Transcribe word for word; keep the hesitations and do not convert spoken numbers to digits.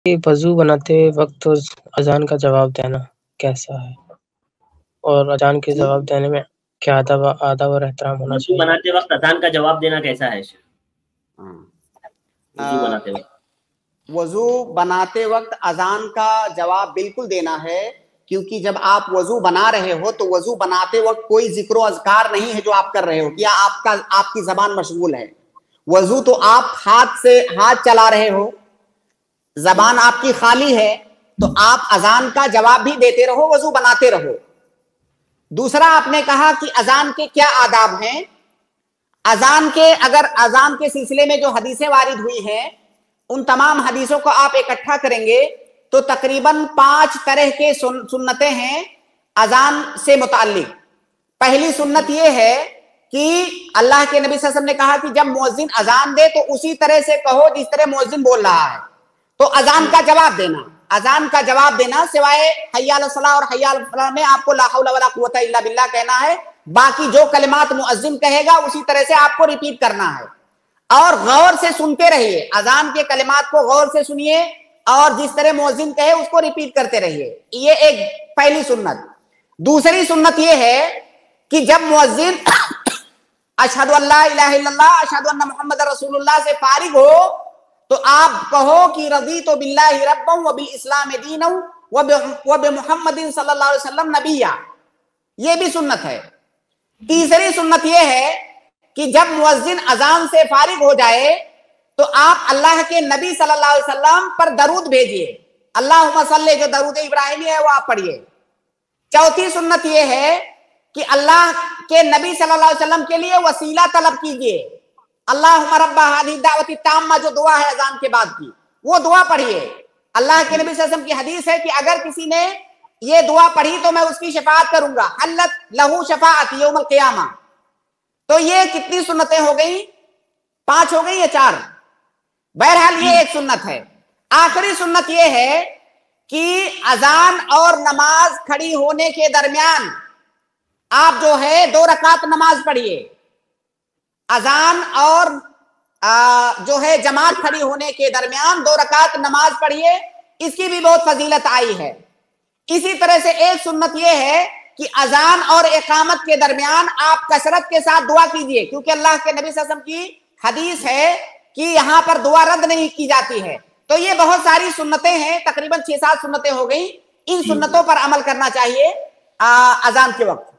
وضو بناتے وقت اذان کا جواب دینا کیسا ہے، اور اذان کے جواب دینے میں کیا ادب آداب اور احترام ہونا وضو چاہیے؟ بناتے وقت اذان کا جواب دینا کیسا ہے؟ وضو بناتے وقت وضو بناتے وقت اذان کا جواب بالکل دینا ہے، کیونکہ جب آپ وضو بنا رہے ہو تو وضو بناتے وقت کوئی ذکر و اذکار نہیں ہے جو آپ کر رہے ہو، کیا آپ کا آپ کی زبان مشغول ہے؟ وضو تو آپ ہاتھ سے ہاتھ چلا رہے ہو، زبان آپ کی خالی ہے، تو آپ اذان کا جواب بھی دیتے رہو، وضو بناتے رہو۔ دوسرا آپ نے کہا کہ اذان کے کیا آداب ہیں۔ اذان کے اگر اذان کے سلسلے میں جو حدیثیں وارد ہوئی ہیں ان تمام حدیثوں کو آپ اکٹھا کریں گے تو تقریباً پانچ طرح کے سنتیں ہیں اذان سے متعلق۔ پہلی سنت یہ ہے کہ اللہ کے نبی صلی اللہ علیہ وسلم نے کہا کہ جب مؤذن اذان دے تو اسی طرح سے کہو جس طرح مؤذن بول رہا ہے، تو اذان کا جواب دینا اذان کا جواب دینا سوائے حی علی الصلاۃ اور حی علی الفلاح میں آپ کو لا حول ولا قوت الا باللہ کہنا ہے، باقی جو کلمات مؤذن کہے گا اسی طرح سے آپ کو ریپیٹ کرنا ہے، اور غور سے سنتے رہیے، اذان کے کلمات کو غور سے سنیے اور جس طرح مؤذن کہے اس کو ریپیٹ کرتے رہیے۔ یہ ایک پہلی سنت۔ دوسری سنت یہ ہے کہ جب مؤذن اشہد ان لا الہ الا اللہ اشہد ان محمد رسول اللہ سے فارغ ہو تو آپ کہو کہ رضیت باللہ ربا وبالاسلام دینا وبمحمد صلی اللہ علیہ وسلم نبیا، یہ بھی سنت ہے۔ تیسری سنت یہ ہے کہ جب مؤذن اذان سے فارغ ہو جائے تو آپ اللہ کے نبی صلی اللہ علیہ وسلم پر درود بھیجئے، اللہم صلی، جو درود ابراہیمی ہے وہ آپ پڑھیے۔ چوتھی سنت یہ ہے کہ اللہ کے نبی صلی اللہ علیہ وسلم کے لیے وسیلہ طلب کیجئے، اللہم رب ہذہ الدعوۃ التامہ، جو دعا ہے اذان کے بعد کی وہ دعا پڑھیے۔ اللہ کے نبی صلی اللہ علیہ وسلم کی حدیث ہے کہ اگر کسی نے یہ دعا پڑھی تو میں اس کی شفاعت کروں گا، حلت لہو شفاعت یوم القیامہ۔ تو یہ کتنی سنتیں ہو گئی؟ پانچ ہو گئی یا چار؟ بہرحال یہ ایک سنت ہے۔ آخری سنت یہ ہے کہ اذان اور نماز کھڑی ہونے کے درمیان آپ جو ہے دو رکعت نماز پڑھیے۔ اذان اور جو ہے جماعت کھڑی ہونے کے درمیان دو رکعت نماز پڑھیے، اس کی بھی بہت فضیلت آئی ہے۔ اسی طرح سے ایک سنت یہ ہے کہ اذان اور اقامت کے درمیان آپ کثرت کے ساتھ دعا کیجئے، کیونکہ اللہ کے نبی صلی اللہ علیہ وسلم کی حدیث ہے کہ یہاں پر دعا رد نہیں کی جاتی ہے۔ تو یہ بہت ساری سنتیں ہیں، تقریباً چھ سات سنتیں ہو گئیں، ان سنتوں پر عمل کرنا چاہیے اذان کے وقت۔